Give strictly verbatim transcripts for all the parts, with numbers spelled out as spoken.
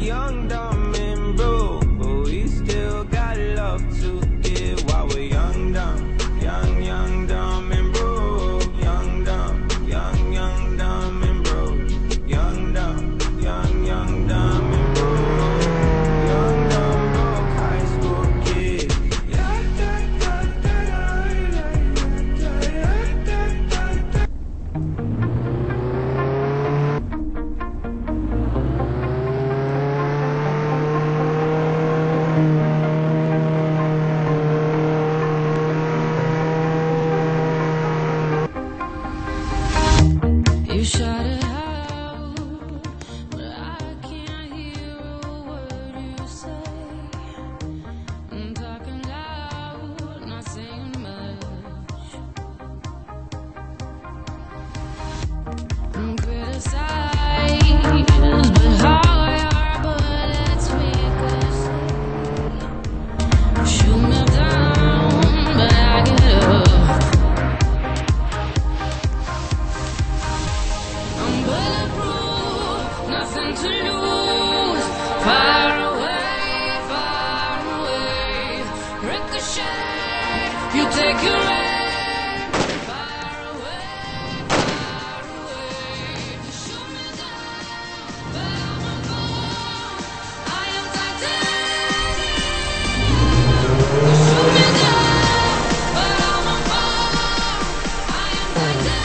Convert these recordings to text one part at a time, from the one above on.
young, dumb, and broke, but we still got love to give while we're young, dumb, young, young, dumb, and broke, young, dumb, young, young, dumb, and broke, young, dumb, young, young, dumb, and broke, young, dumb, broke high school kid. You shut it out, but I can't hear a word you say. I'm talking loud, not saying much. I'm criticized, but how your bullets ricochet. Shoot me down, but I get up. I'm bulletproof, nothing to lose. Far away, far away. Ricochet, you take your aim. Far away, far away. Shoot me down, but I'm a fool. I am titanium. Shoot me down, but I'm a fool. I am titanium.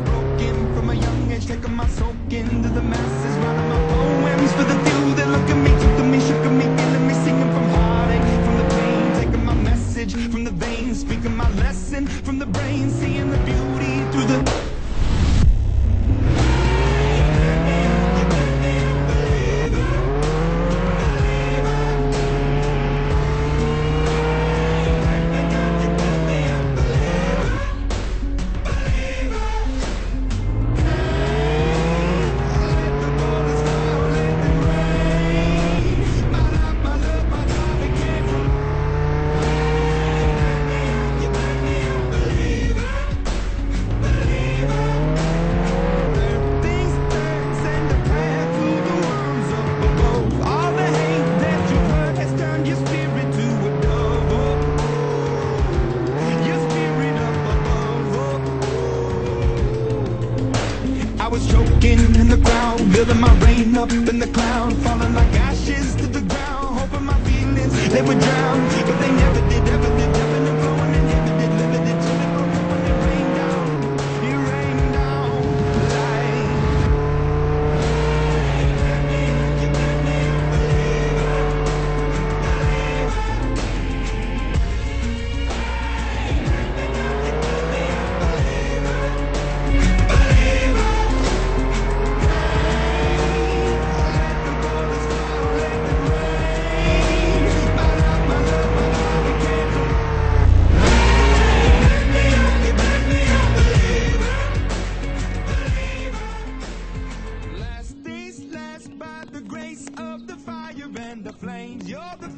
broken from a young age, taking my soak into the masses, writing my poems for the few that look at me, took to me, shook at me, feeling me, singing from heartache, from the pain, taking my message from the veins, speaking my lesson from the brain, seeing the beauty through the I was choking in the crowd, building my rain up in the cloud, falling like ashes to the ground, hoping my feelings they would drown, but they never did, ever did, ebbing and flowing, and never did, limited till it broke up when it rained down, it rained down like. By the grace of the fire and the flames, you're the